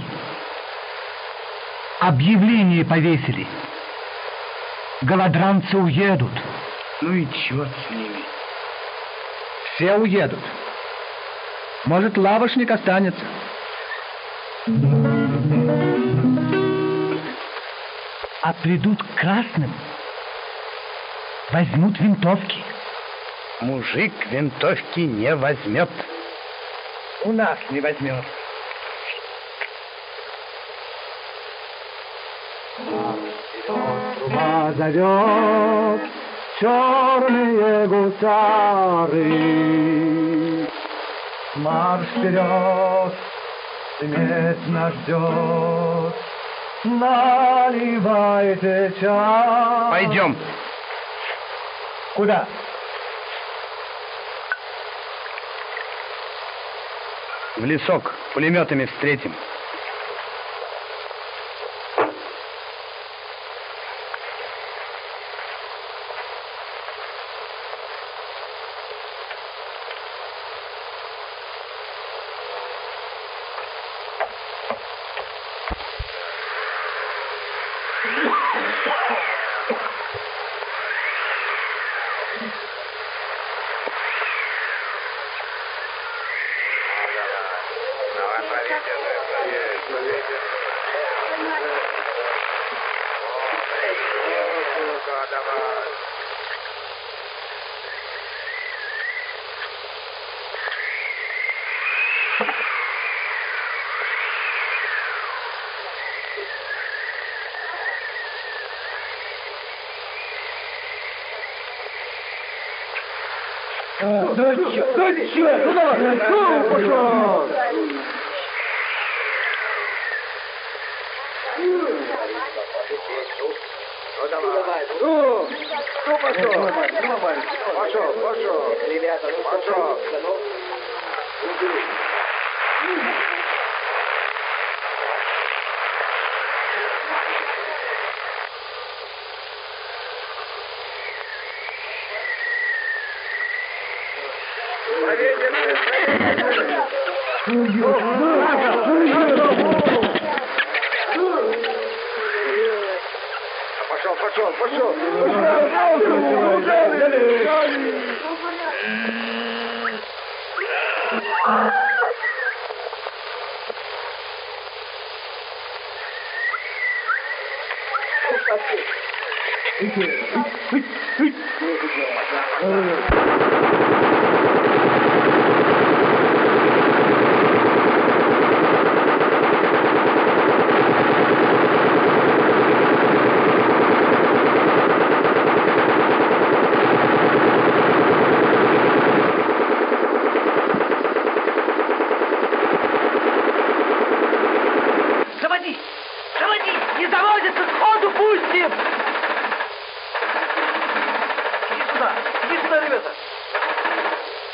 Объявление повесили. Голодранцы уедут. Ну и черт с ними. Все уедут. Может, лавочник останется. А придут к красным, возьмут винтовки. Мужик винтовки не возьмет. У нас не возьмет. Труба зовет, черные гусары. Марш вперед, смерть нас ждет. Наливайте чай. Пойдем. Куда? В лесок. Пулеметами встретим. Да, да, черт, да, черт, ну давай, ну, пошел. Ну давай, ну, ну пошел, пошел, пошел, ребята, ну пошел, ну. Пошел, пошел, пошел. Заводи! Заводи! Не заводится, сходу пустим! Иди сюда! Иди сюда, ребята!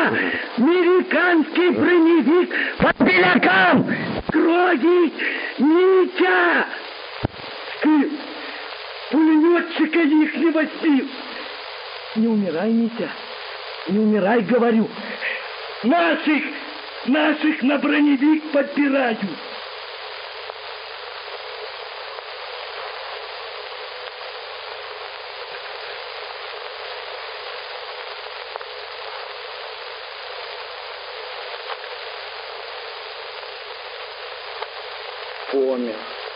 Я американский броневик под белякам! Грозит Митя! Ты пулеметчика ихнего сбил! Не умирай, Митя, не умирай, говорю. Наших, наших на броневик подбирают. Помер.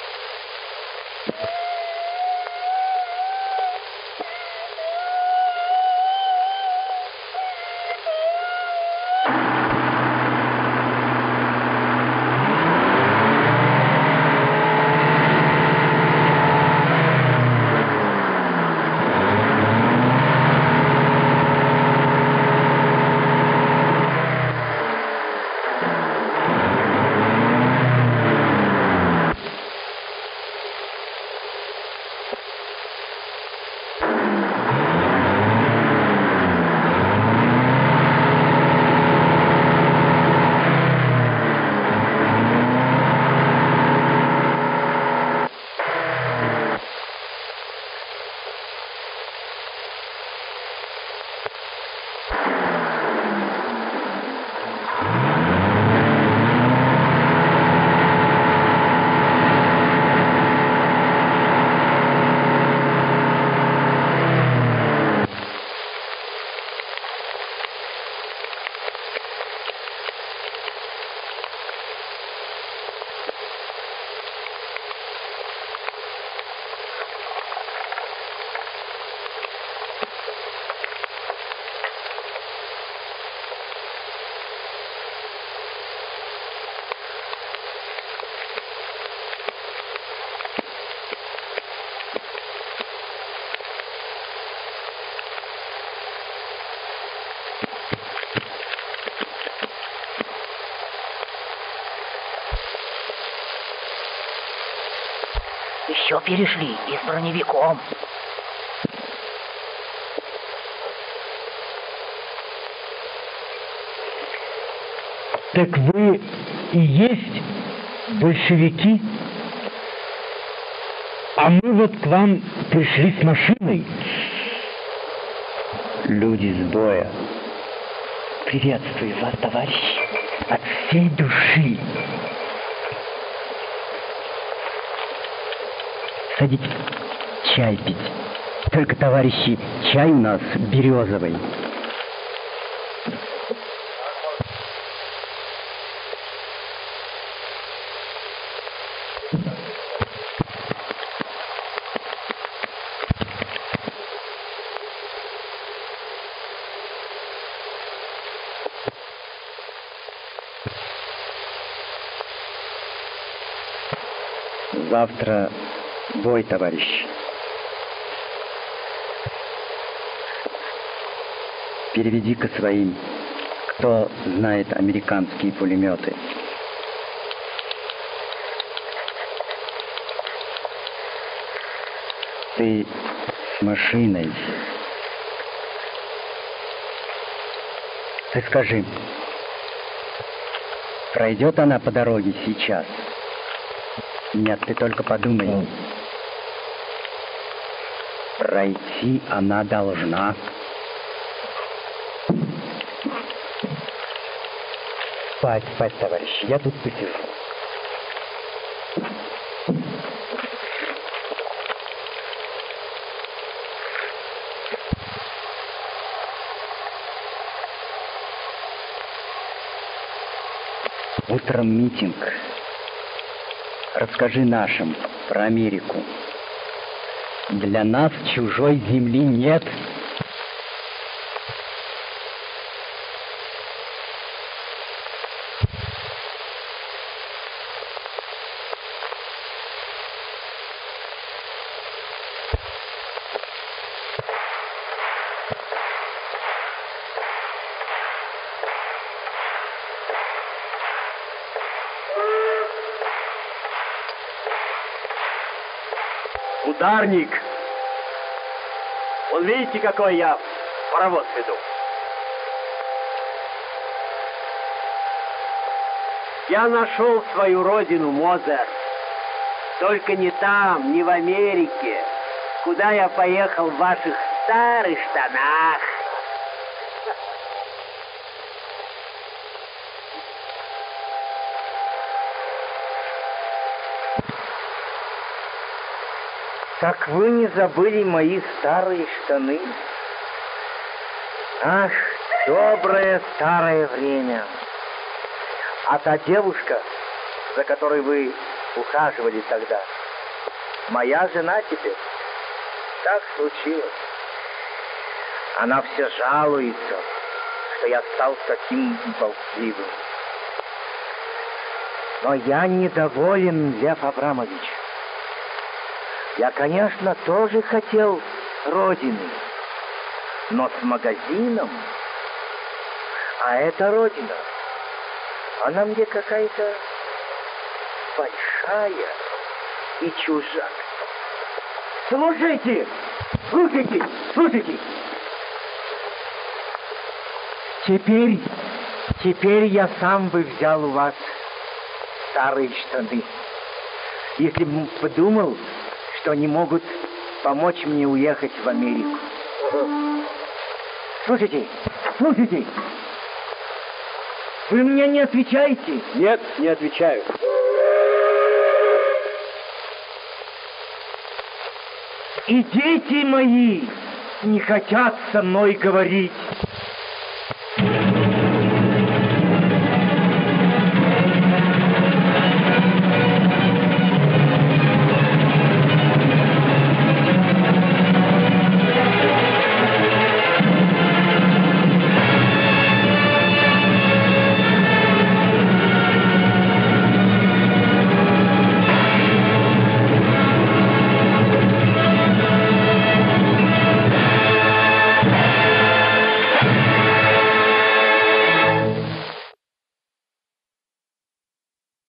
Еще перешли и с броневиком. Так вы и есть большевики? А мы вот к вам пришли с машиной. Люди с боя. Приветствую вас, товарищи, от всей души. Садитесь чай пить. Только, товарищи, чай у нас березовый. Завтра бой, товарищ. Переведи-ка своим, кто знает американские пулеметы. Ты с машиной. Ты скажи, пройдет она по дороге сейчас? Нет, ты только подумай. Пройти она должна. Спать, спать, товарищи, я тут посижу. Утром митинг. Расскажи нашим про Америку. Для нас чужой земли нет. Ударник! Вон видите, какой я паровоз веду. Я нашел свою родину, Мозер. Только не там, не в Америке, куда я поехал в ваших старых штанах. Так вы не забыли мои старые штаны? Ах, доброе старое время. А та девушка, за которой вы ухаживали тогда, моя жена теперь. Так случилось. Она все жалуется, что я стал таким болтливым. Но я недоволен, Лев Абрамович. Я, конечно, тоже хотел родины, но с магазином. А эта родина, она мне какая-то большая и чужая. Слушайте, слушайте, слушайте. Теперь, теперь я сам бы взял у вас старые штаны, если бы подумал, что они могут помочь мне уехать в Америку. Слушайте, слушайте. Вы мне не отвечаете? Нет, не отвечаю. И дети мои не хотят со мной говорить.